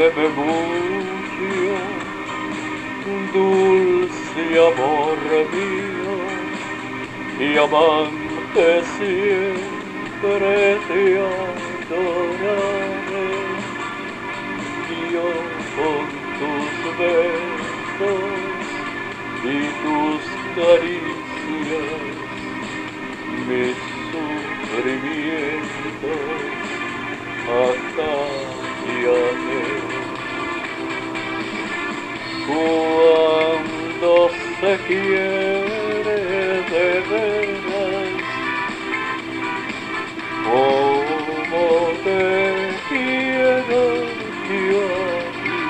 quiéreme mucho, dulce amor mío, y amante siempre te adoraré. Yo con tus besos y tus caricias, mis sufrimientos acallaré. Cuando se quiere de veras, como te quiero yo a ti,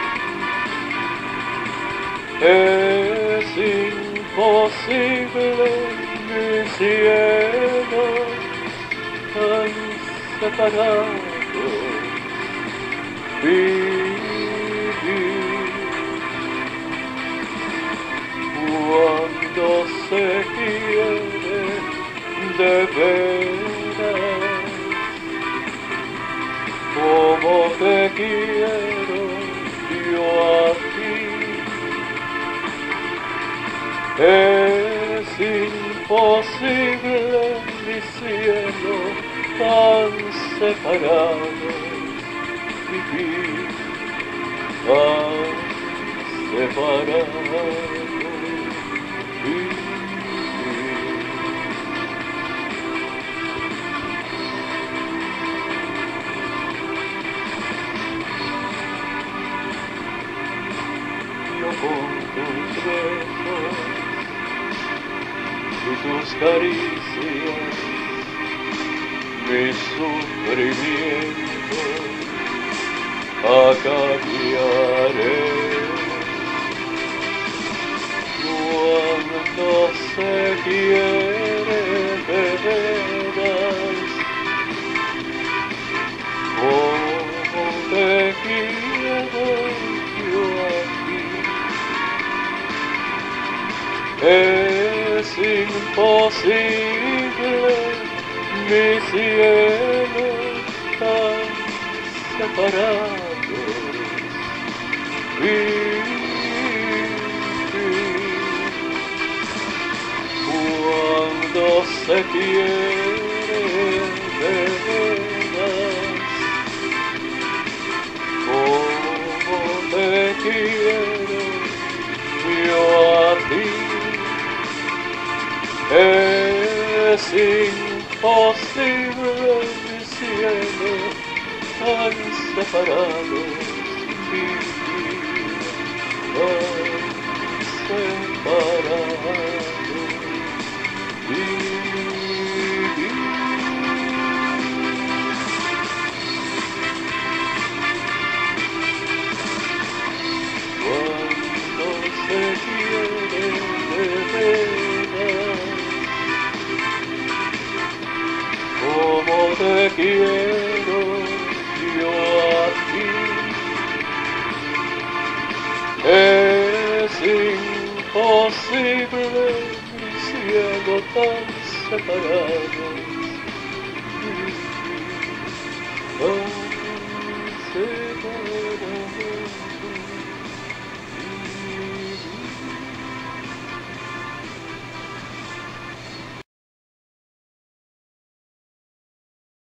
es imposible, mi cielo, tan separados vivir. Cuando se quiere de veras, como te quiero yo a ti, es imposible, mi cielo, tan separados vivir, tan separados. Yo con tus besos y tus caricias, mis sufrimientos acallaré. Cuando se quiere de veras, como te quiero yo a ti, es imposible, mi cielo, tan separados vivir. Cuando se quiere de veras, como te quiero yo a ti, es imposible, mi cielo, tan separados vivir, tan separados. Cuando se quiere de veras, como te quiero yo a ti, es imposible, mi cielo, tan separado